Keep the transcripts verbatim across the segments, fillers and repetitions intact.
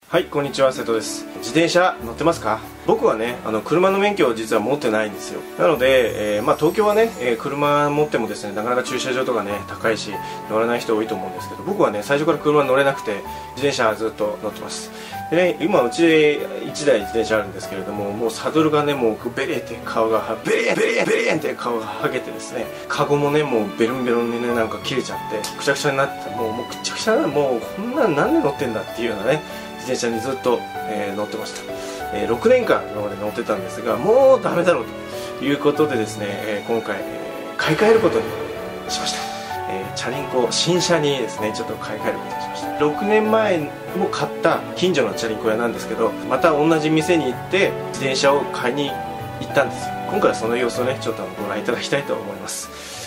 はい、こんにちは、瀬戸です。自転車乗ってますか？僕はね、あの車の免許を実は持ってないんですよ。なので、えーまあ、東京はね、えー、車持ってもですね、なかなか駐車場とかね高いし乗らない人多いと思うんですけど、僕はね最初から車乗れなくて自転車ずっと乗ってます。でね、今うちでいちだい自転車あるんですけれども、もうサドルがねもうベレーって顔がベレーベレーベレーって顔がはげてですね、カゴもねもうベロンベロンにねなんか切れちゃってくちゃくちゃになって、もうもうくちゃくちゃな、もうこんなんなんで乗ってんだっていうようなね自転車にずっと、えー、乗ってました。えー、ろくねんかん今まで乗ってたんですが、もうダメだろうということでですね、えー、今回、えー、買い替えることにしました。えー、チャリンコ新車にですねちょっと買い替えることにしました。ろくねんまえも買った近所のチャリンコ屋なんですけど、また同じ店に行って自転車を買いに行ったんですよ。今回はその様子をねちょっとご覧いただきたいと思います。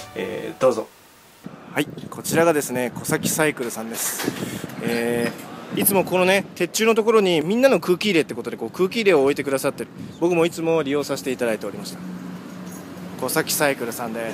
えー、どうぞ。はい、こちらがですね小崎サイクルさんです。えーいつもこのね鉄柱のところにみんなの空気入れってことでこう空気入れを置いてくださってる。僕もいつも利用させていただいておりました。小崎サイクルさんです。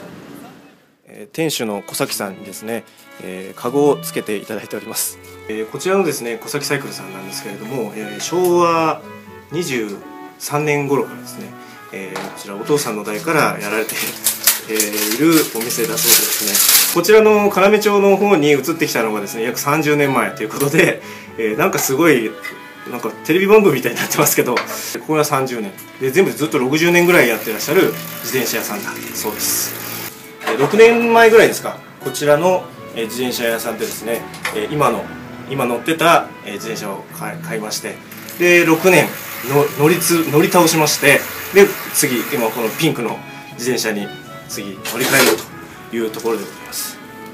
えー、店主の小崎さんにですね、えー、カゴをつけていただいております。えー、こちらのですね小崎サイクルさんなんですけれども、えー、しょうわにじゅうさんねん頃からですね、えー、こちらお父さんの代からやられてえー、いるお店だそうでですね、こちらの要町の方に移ってきたのがですね約さんじゅうねんまえということで、えー、なんかすごいなんかテレビ番組みたいになってますけど、ここがさんじゅうねんで全部でずっとろくじゅうねんぐらいやってらっしゃる自転車屋さんだそうです。えー、ろくねんまえぐらいですか、こちらの、えー、自転車屋さんでですね、えー、今の今乗ってた、えー、自転車を買い、買いまして、でろくねんの乗りつ乗り倒しまして、で次今このピンクの自転車に次乗り換えようというところでございます。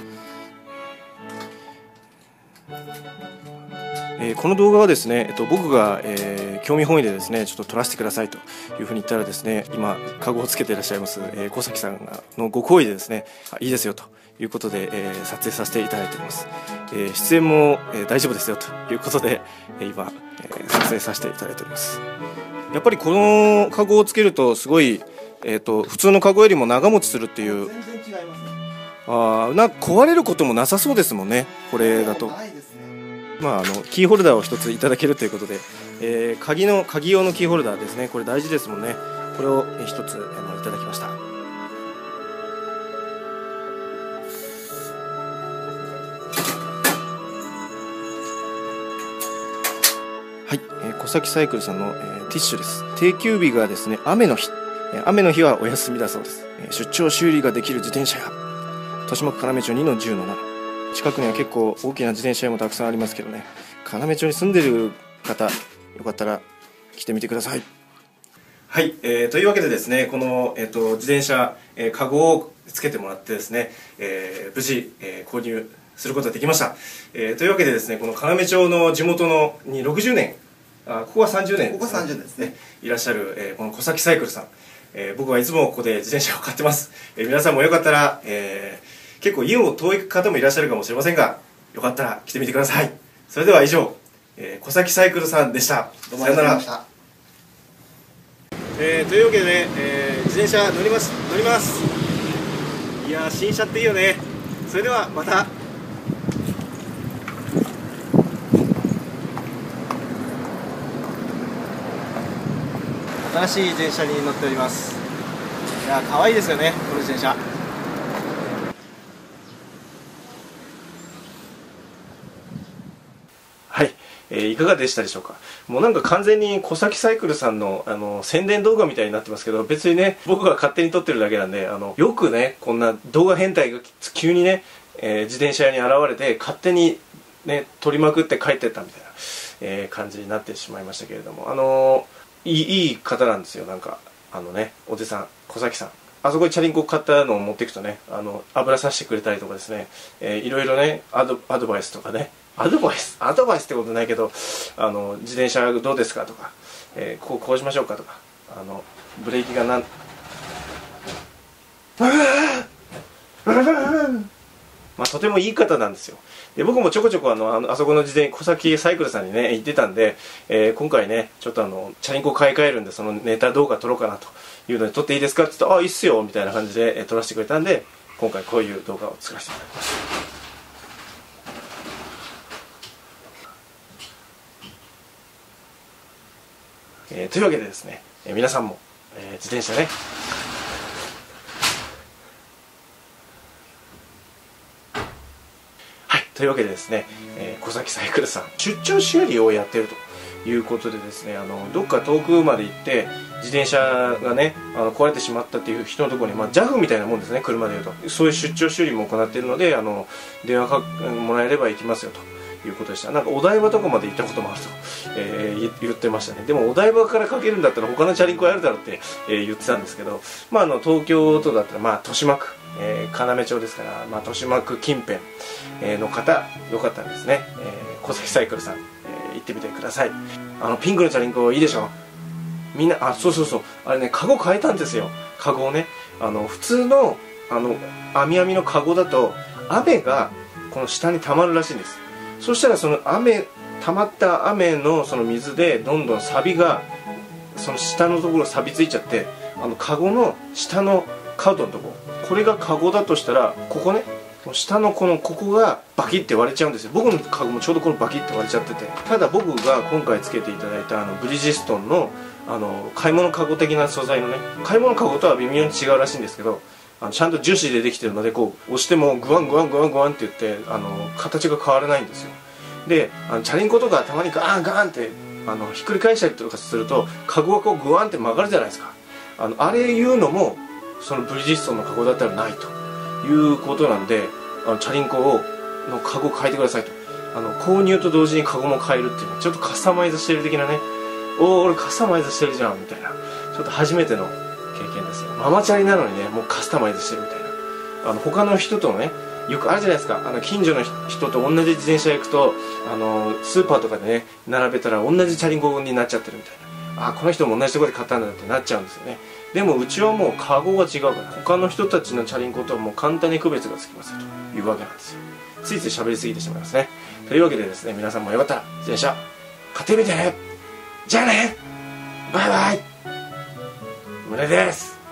えー、この動画はですね、えっと、僕が、えー、興味本位でですねちょっと撮らせてくださいというふうに言ったらですね、今カゴをつけていらっしゃいます、えー、小崎さんのご好意でですねいいですよということで、えー、撮影させていただいております。えー、出演も、えー、大丈夫ですよということで、えー、今、えー、撮影させていただいております。やっぱりこのカゴをつけるとすごいえー、と普通のカゴよりも長持ちするっていう。全然違いますね。あなんか壊れることもなさそうですもんね、これだと。ないですね。まあ、あのキーホルダーを一ついただけるということで、えー、鍵の鍵用のキーホルダーですね、これ大事ですもんね。これを一つあのいただきました。はい、えー、小崎サイクルさんの、えー、ティッシュです。定休日がですね雨の日、雨の日はお休みだそうです。出張修理ができる自転車屋、豊島区要町 にのじゅうのなな。近くには結構大きな自転車屋もたくさんありますけどね、要町に住んでる方よかったら来てみてください。はい、えー、というわけでですね、この、えー、と自転車、えー、カゴをつけてもらってですね、えー、無事、えー、購入することができました。えー、というわけでですね、この要町の地元のにろくじゅうねん、あここはさんじゅうねんですね、ここさんじゅうねんですね、いらっしゃる、えー、この小崎サイクルさん、えー、僕はいつもここで自転車を買ってます。えー、皆さんもよかったら、えー、結構家を遠い方もいらっしゃるかもしれませんが、よかったら来てみてください。それでは以上、えー、小崎サイクルさんでした。 どうもありがとうございました。 えー、というわけでね、えー、自転車乗ります乗ります。いやー新車っていいよね。それではまた。新しい自転車に乗っております。いやー可愛いですよね、この自転車。はい、えー、いかがでしたでしょうか。もうなんか完全に小崎サイクルさんの、あの宣伝動画みたいになってますけど、別にね僕が勝手に撮ってるだけなんで、あのよくねこんな動画変態が急にね、えー、自転車屋に現れて勝手にね撮りまくって帰ってったみたいな、えー、感じになってしまいましたけれども、あのーいい、いい方なんですよ。なんかあのねおじさん小崎さん、あそこにチャリンコ買ったのを持っていくとね、あの油さしてくれたりとかですね、えー、いろいろねアド、アドバイスとかね、アドバイスアドバイスってことないけど、あの自転車どうですかとか、えー、こうこうしましょうかとか、あのブレーキがなんまあとてもいい方なんですよ。で僕もちょこちょこあの あのあそこの自転小崎サイクルさんにね行ってたんで、えー、今回ねちょっとあのチャリンコ買い替えるんでそのネタ動画撮ろうかなというので撮っていいですかって言って、あいいっすよみたいな感じで、えー、撮らせてくれたんで、今回こういう動画を作らせていただきました。 えー、というわけでですね、えー、皆さんも、えー、自転車ねはいというわけでですね、えー、小崎サイクルさん出張修理をやってるということでですね、あのどっか遠くまで行って自転車がねあの壊れてしまったっていう人のところに、まあ、ジャフ みたいなもんですね、車でいうと。そういう出張修理も行っているので、あの電話かもらえれば行きますよということでした。なんかお台場とかまで行ったこともあると、えー、言ってましたね。でもお台場からかけるんだったら他のチャリンコやるだろうって、えー、言ってたんですけど、まあ、あの東京都だったら、まあ、豊島区、えー、要町ですから、まあ、豊島区近辺の方よかったらですね、えー、小崎サイクルさん、えー、行ってみてください。あのピンクのチャリンコいいでしょ。みんな、あ、そうそうそう、あれね、カゴ変えたんですよ。カゴをね、あの普通のあの網網のカゴだと雨がこの下に溜まるらしいんです。そしたらその雨溜まった雨のその水でどんどんサビがその下のところ錆びついちゃって、あのカゴの下の角のところ、これがカゴだとしたらここね、下のこのここがバキって割れちゃうんですよ。僕のカゴもちょうどこのバキって割れちゃってて、ただ僕が今回つけていただいたあのブリヂストンのあの買い物カゴ的な素材のね、買い物カゴとは微妙に違うらしいんですけど、あのちゃんと樹脂でできてるので、こう押してもグワングワングワングワンって言ってあの形が変わらないんですよ。であのチャリンコとかたまにガーンガーンってあのひっくり返したりとかするとカゴがこうグワンって曲がるじゃないですか。あのあれいうのもそのブリヂストンのカゴだったらないということなんで、あのチャリンコをのカゴ変えてくださいと。あの購入と同時にカゴも変えるっていうのはちょっとカスタマイズしてる的なね、おお俺カスタマイズしてるじゃんみたいな、ちょっと初めての経験ですよ。ママチャリなのにねもうカスタマイズしてるみたいな。あの他の人とのね、よくあるじゃないですか、あの近所の人と同じ自転車行くとあのスーパーとかでね並べたら同じチャリンコになっちゃってるみたいな、あこの人も同じところで買ったんだってなっちゃうんですよね。でもうちはもうカゴが違うから他の人たちのチャリンコとはもう簡単に区別がつきますよというわけなんですよ。ついつい喋りすぎてしまいますね。というわけでですね、皆さんもよかったら自転車買ってみてね。じゃあね、バイバイ。胸です。